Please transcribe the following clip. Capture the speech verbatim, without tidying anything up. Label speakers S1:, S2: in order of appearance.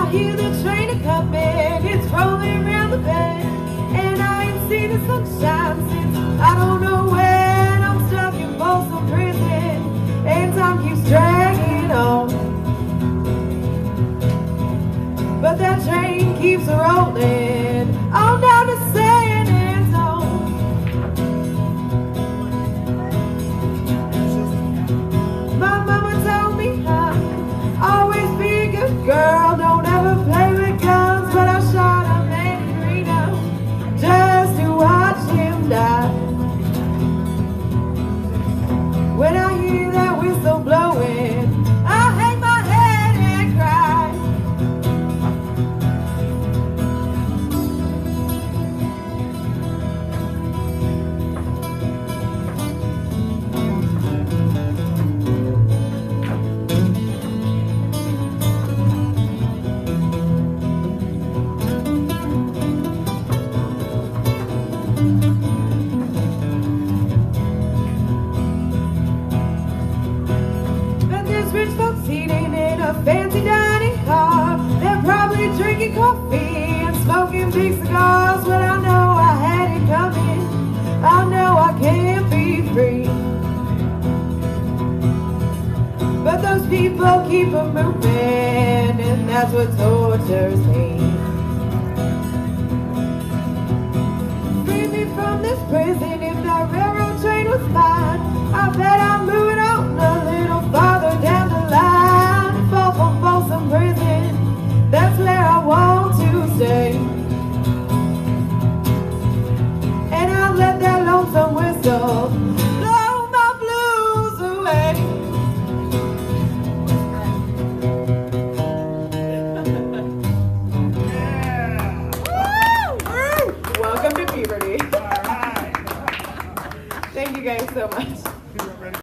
S1: hear the train a-comin', it's rolling around the bend, and I ain't seen the sunshine since I don't know when. I'm stuck in Folsom Prison, and time keeps dragging on, but that train keeps rolling on down to San Antone. My mama told me I always be a good girl, don't ever play with guns, but I shot a man in Reno just to watch him die. When I hear that whistle blowing, I hang my head and cry. Rich folks eating in a fancy dining car, they're probably drinking coffee and smoking big cigars. Well, I know I had it coming, I know I can't be free, but those people keep on moving, and that's what tortures me. Free me from this prison, if that railroad train was mine, I bet I'm moving on a little farther down the line. Fall from Folsom Prison, that's where I want to stay, and I'll let that lonesome whistle